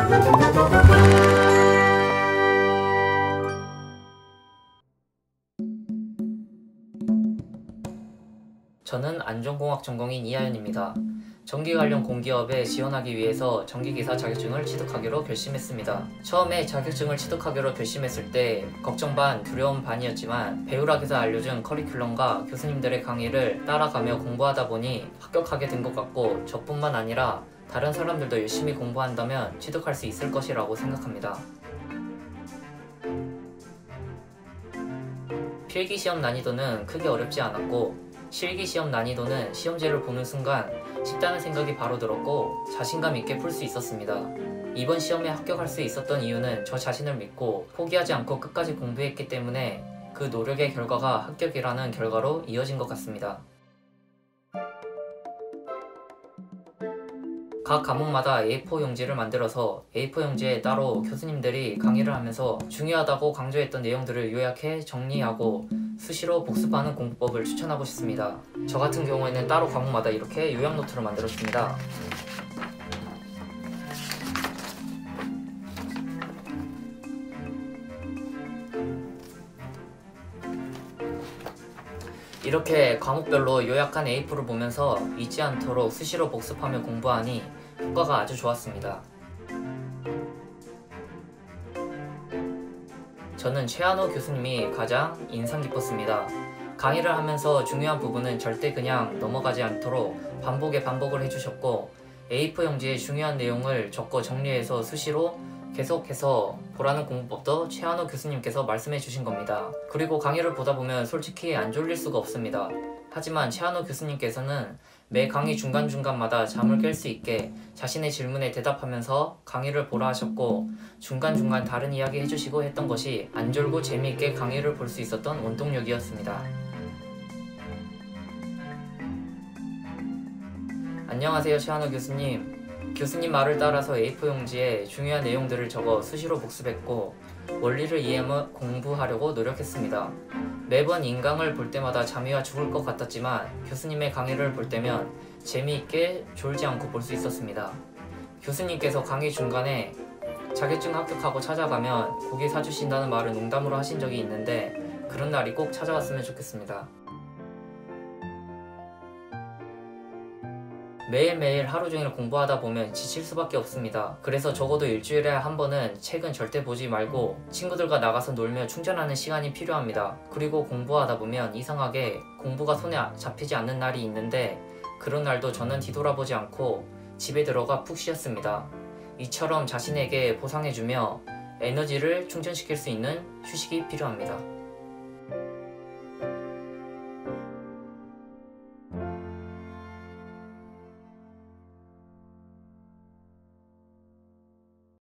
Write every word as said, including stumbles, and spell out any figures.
저는 안전공학 전공인 이하연입니다. 전기 관련 공기업에 지원하기 위해서 전기기사 자격증을 취득하기로 결심했습니다. 처음에 자격증을 취득하기로 결심했을 때 걱정 반 두려움 반이었지만 배우락에서 알려준 커리큘럼과 교수님들의 강의를 따라가며 공부하다 보니 합격하게 된 것 같고 저뿐만 아니라 다른 사람들도 열심히 공부한다면 취득할 수 있을 것이라고 생각합니다. 필기시험 난이도는 크게 어렵지 않았고 실기시험 난이도는 시험지를 보는 순간 쉽다는 생각이 바로 들었고 자신감 있게 풀 수 있었습니다. 이번 시험에 합격할 수 있었던 이유는 저 자신을 믿고 포기하지 않고 끝까지 공부했기 때문에 그 노력의 결과가 합격이라는 결과로 이어진 것 같습니다. 각 과목마다 에이포 용지를 만들어서 에이포 용지에 따로 교수님들이 강의를 하면서 중요하다고 강조했던 내용들을 요약해 정리하고 수시로 복습하는 공부법을 추천하고 싶습니다. 저 같은 경우에는 따로 과목마다 이렇게 요약 노트를 만들었습니다. 이렇게 과목별로 요약한 에이포를 보면서 잊지 않도록 수시로 복습하며 공부하니 효과가 아주 좋았습니다. 저는 최한호 교수님이 가장 인상 깊었습니다. 강의를 하면서 중요한 부분은 절대 그냥 넘어가지 않도록 반복에 반복을 해주셨고 에이포 용지에 중요한 내용을 적고 정리해서 수시로 계속해서 보라는 공부법도 최한호 교수님께서 말씀해 주신 겁니다. 그리고 강의를 보다 보면 솔직히 안 졸릴 수가 없습니다. 하지만 최한호 교수님께서는 매 강의 중간중간마다 잠을 깰 수 있게 자신의 질문에 대답하면서 강의를 보라 하셨고 중간중간 다른 이야기 해주시고 했던 것이 안 졸고 재미있게 강의를 볼 수 있었던 원동력이었습니다. 안녕하세요, 최한호 교수님. 교수님 말을 따라서 에이포 용지에 중요한 내용들을 적어 수시로 복습했고 원리를 이해하며 공부하려고 노력했습니다. 매번 인강을 볼 때마다 잠이 와 죽을 것 같았지만 교수님의 강의를 볼 때면 재미있게 졸지 않고 볼 수 있었습니다. 교수님께서 강의 중간에 자격증 합격하고 찾아가면 고기 사주신다는 말을 농담으로 하신 적이 있는데 그런 날이 꼭 찾아왔으면 좋겠습니다. 매일매일 하루종일 공부하다 보면 지칠 수밖에 없습니다. 그래서 적어도 일주일에 한 번은 책은 절대 보지 말고 친구들과 나가서 놀며 충전하는 시간이 필요합니다. 그리고 공부하다 보면 이상하게 공부가 손에 잡히지 않는 날이 있는데 그런 날도 저는 뒤돌아보지 않고 집에 들어가 푹 쉬었습니다. 이처럼 자신에게 보상해주며 에너지를 충전시킬 수 있는 휴식이 필요합니다.